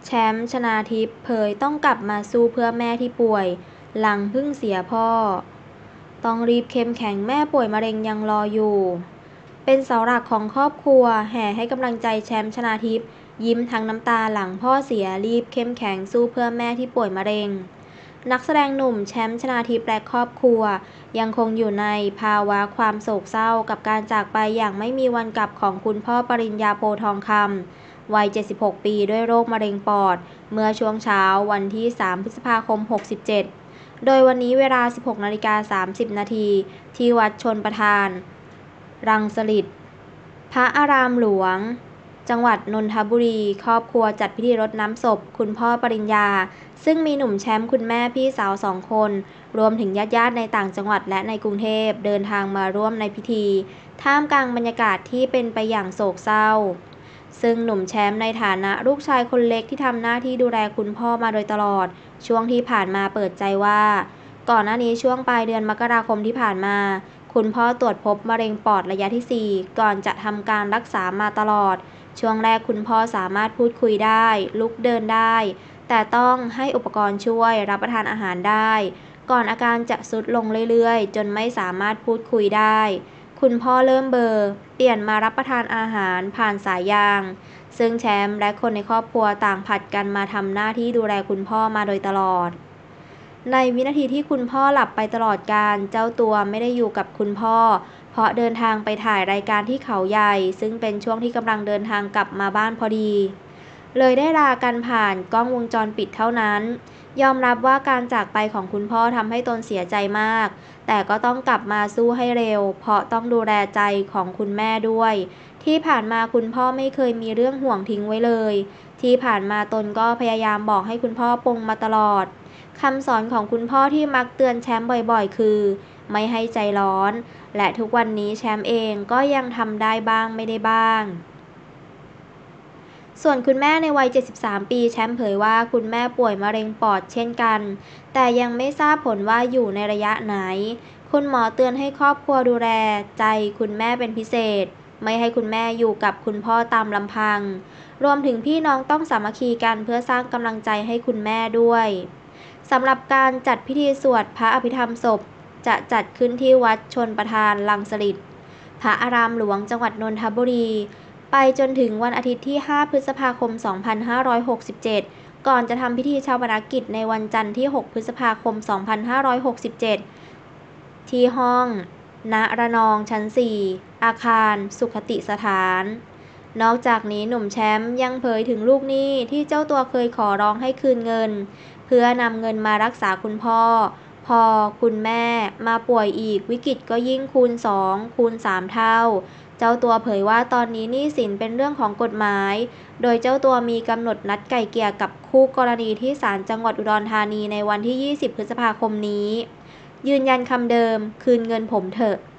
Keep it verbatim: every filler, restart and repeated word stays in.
แชมป์ชนาทิพย์เผยต้องกลับมาสู้เพื่อแม่ที่ป่วยหลังเพิ่งเสียพ่อต้องรีบเข้มแข็งแม่ป่วยมะเร็งยังรออยู่เป็นเสาหลักของครอบครัวแห่ให้กำลังใจแชมป์ชนาทิพย์ยิ้มทั้งน้ำตาหลังพ่อเสียรีบเข้มแข็งสู้เพื่อแม่ที่ป่วยมะเร็งนักแสดงหนุ่มแชมป์ชนาทิพย์และครอบครัวยังคงอยู่ในภาวะความโศกเศร้ากับการจากไปอย่างไม่มีวันกลับของคุณพ่อปริญญาโพธิ์ทองคำวัย เจ็ดสิบหก ปีด้วยโรคมะเร็งปอดเมื่อช่วงเช้าวันที่ สาม พฤษภาคม หกสิบเจ็ด โดยวันนี้เวลา สิบหกนาฬิกาสามสิบนาทีที่วัดชลประทาน รังสฤษฎ์พระอารามหลวง จังหวัดนนทบุรี ครอบครัวจัดพิธีรดน้ำศพคุณพ่อปริญญา ซึ่งมีหนุ่มแชมป์คุณแม่พี่สาวสองคน รวมถึงญาติๆในต่างจังหวัดและในกรุงเทพเดินทางมาร่วมในพิธี ท่ามกลางบรรยากาศที่เป็นไปอย่างโศกเศร้าซึ่งหนุ่มแชมป์ในฐานะลูกชายคนเล็กที่ทำหน้าที่ดูแลคุณพ่อมาโดยตลอดช่วงที่ผ่านมาเปิดใจว่าก่อนหน้านี้ช่วงปลายเดือนมกราคมที่ผ่านมาคุณพ่อตรวจพบมะเร็งปอดระยะที่สี่ก่อนจะทำการรักษามาตลอดช่วงแรกคุณพ่อสามารถพูดคุยได้ลุกเดินได้แต่ต้องให้อุปกรณ์ช่วยรับประทานอาหารได้ก่อนอาการจะทรุดลงเรื่อยๆจนไม่สามารถพูดคุยได้คุณพ่อเริ่มเบลอเปลี่ยนมารับประทานอาหารผ่านสายยางซึ่งแชมป์และคนในครอบครัวต่างผลัดกันมาทำหน้าที่ดูแลคุณพ่อมาโดยตลอดในวินาทีที่คุณพ่อหลับไปตลอดกาลเจ้าตัวไม่ได้อยู่กับคุณพ่อเพราะเดินทางไปถ่ายรายการที่เขาใหญ่ซึ่งเป็นช่วงที่กำลังเดินทางกลับมาบ้านพอดีเลยได้ลากันผ่านกล้องวงจรปิดเท่านั้นยอมรับว่าการจากไปของคุณพ่อทำให้ตนเสียใจมากแต่ก็ต้องกลับมาสู้ให้เร็วเพราะต้องดูแลใจของคุณแม่ด้วยที่ผ่านมาคุณพ่อไม่เคยมีเรื่องห่วงทิ้งไว้เลยที่ผ่านมาตนก็พยายามบอกให้คุณพ่อปลงมาตลอดคำสอนของคุณพ่อที่มักเตือนแชมป์บ่อยๆคือไม่ให้ใจร้อนและทุกวันนี้แชมป์เองก็ยังทำได้บ้างไม่ได้บ้างส่วนคุณแม่ในวัย เจ็ดสิบสาม ปีแชมป์เผยว่าคุณแม่ป่วยมะเร็งปอดเช่นกันแต่ยังไม่ทราบผลว่าอยู่ในระยะไหนคุณหมอเตือนให้ครอบครัวดูแลใจคุณแม่เป็นพิเศษไม่ให้คุณแม่อยู่กับคุณพ่อตามลำพังรวมถึงพี่น้องต้องสามัคคีกันเพื่อสร้างกำลังใจให้คุณแม่ด้วยสำหรับการจัดพิธีสวดพระอภิธรรมศพจะจัดขึ้นที่วัดชลประทานรังสฤษฎ์พระอารามหลวงจังหวัดนนทบุรีไปจนถึงวันอาทิตย์ที่ ห้า พฤษภาคม สองพันห้าร้อยหกสิบเจ็ด ก่อนจะทำพิธีชาปนกิจในวันจันทร์ที่ หก พฤษภาคม สองพันห้าร้อยหกสิบเจ็ด ที่ห้องณระนองชั้น สี่ อาคารสุขติสถานนอกจากนี้หนุ่มแชมป์ยังเผยถึงลูกหนี้ที่เจ้าตัวเคยขอร้องให้คืนเงินเพื่อนำเงินมารักษาคุณพ่อพอคุณแม่มาป่วยอีกวิกฤตก็ยิ่งคูณ สอง คูณ สาม เท่าเจ้าตัวเผยว่าตอนนี้หนี้สินเป็นเรื่องของกฎหมายโดยเจ้าตัวมีกำหนดนัดไกล่เกลี่ยกับคู่กรณีที่ศาลจังหวัดอุดรธานีในวันที่ ยี่สิบ พฤษภาคมนี้ยืนยันคำเดิมคืนเงินผมเถอะ